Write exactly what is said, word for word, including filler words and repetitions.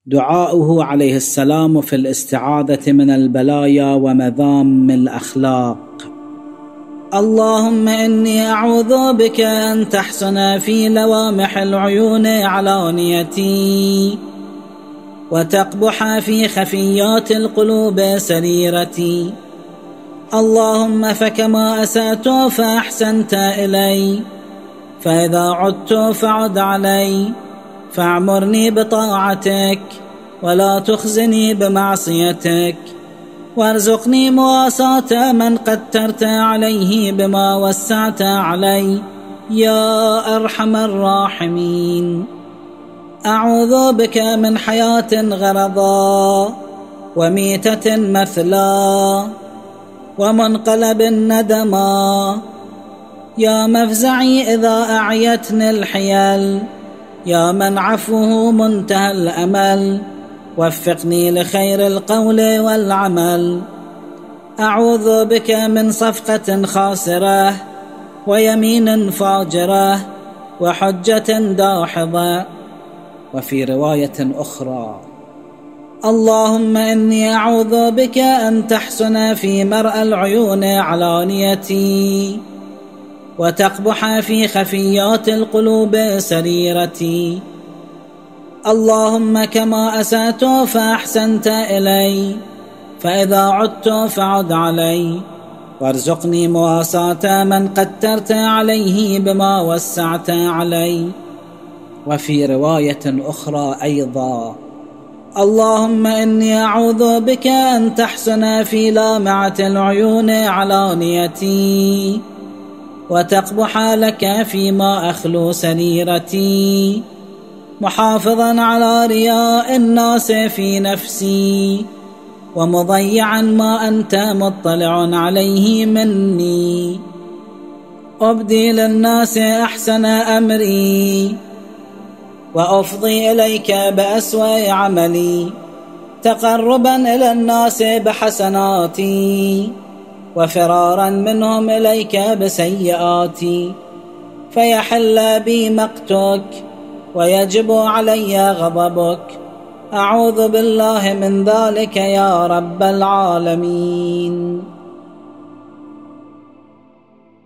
دعاؤه عليه السلام في الاستعاذة من البلايا ومذام الأخلاق. اللهم إني أعوذ بك أن تحسن في لوامح العيون علانيتي، وتقبح في خفيات القلوب سريرتي. اللهم فكما أسأت فأحسنت إلي، فإذا عدت فعد علي، فاعمرني بطاعتك ولا تخزني بمعصيتك، وارزقني مواساة من قدرت عليه بما وسعت علي يا أرحم الراحمين. أعوذ بك من حياة غرضا، وميتة مثلا، ومنقلب ندما. يا مفزعي إذا أعيتني الحيل، يا من عفوه منتهى الأمل، وفقني لخير القول والعمل. أعوذ بك من صفقة خاسرة، ويمين فاجرة، وحجة داحضة. وفي رواية أخرى: اللهم إني أعوذ بك أن تحسن في مرأى العيون علانيتي، وتقبح في خفيات القلوب سريرتي. اللهم كما أسأت فأحسنت إلي، فإذا عدت فعد علي، وارزقني مواساة من قدرت عليه بما وسعت علي. وفي رواية أخرى أيضا: اللهم إني أعوذ بك أن تحسن في لامعة العيون علانيتي، وتقبح لك فيما أخلو سريرتي، محافظا على رياء الناس في نفسي، ومضيعا ما أنت مطلع عليه مني. أبدي للناس أحسن أمري، وأفضي إليك بأسوأ عملي، تقربا إلى الناس بحسناتي، وفرارا منهم إليك بسيئاتي، فيحل بي مقتك ويجب علي غضبك. أعوذ بالله من ذلك يا رب العالمين.